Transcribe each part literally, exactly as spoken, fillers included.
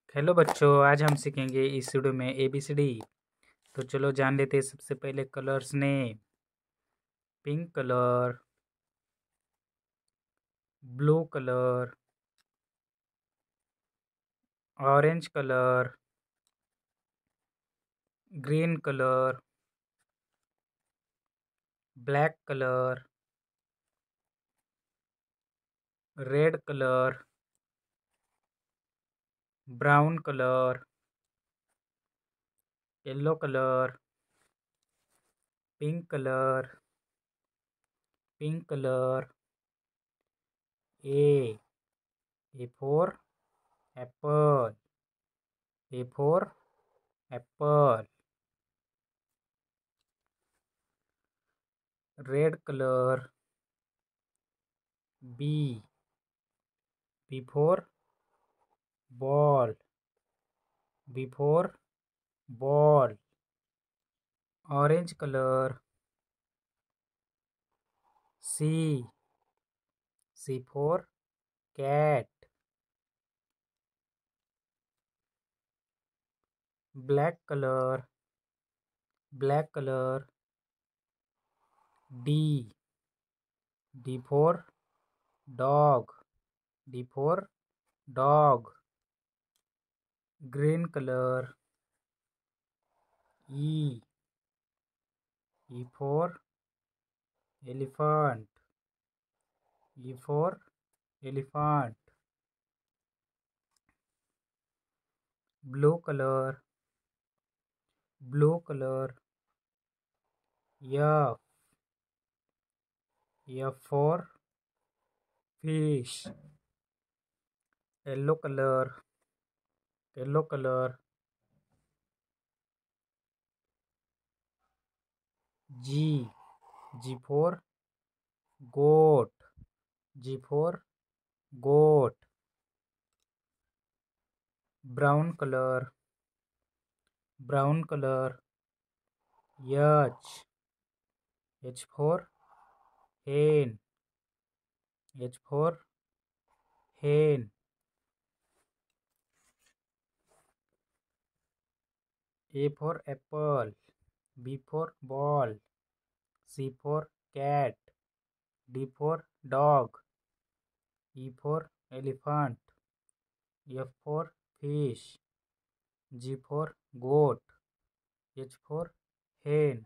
Hello बच्चों, आज हम सीखेंगे इस वीडियो में ए बी सी डी। तो चलो जान लेते हैं सबसे पहले कलर्स ने। Pink colour, blue colour, orange colour, green colour, black colour, red colour, brown colour, yellow colour, pink colour, pink colour. A A for apple, A for apple. Red colour, B B for ball, B for ball. Orange colour, C C for cat. Black colour, black colour, D D for dog, D for dog. Green colour, E E for elephant, E for elephant. Blue colour, blue colour, F F for fish. Yellow colour, yellow colour, G G for goat, G for goat. Brown colour, brown colour, H H for hen, H for hen। A for apple, B for ball, C for cat, D for dog, E for elephant, F for fish, G for goat, H for hen।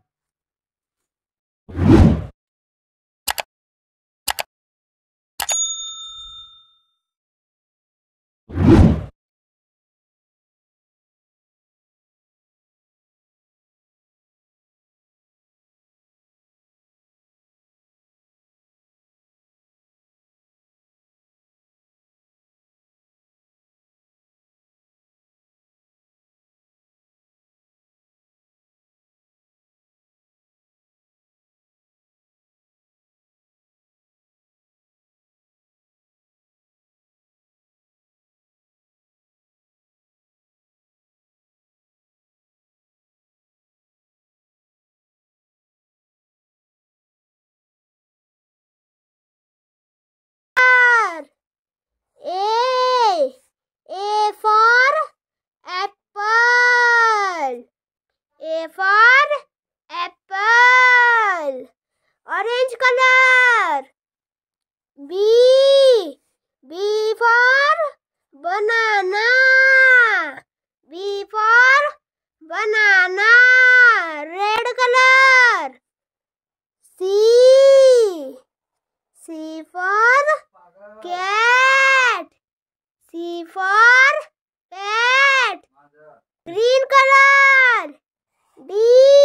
A A for apple, A for apple. Orange color. B B for banana, B for banana. Red color. C C for cat, C for cat. Green color. D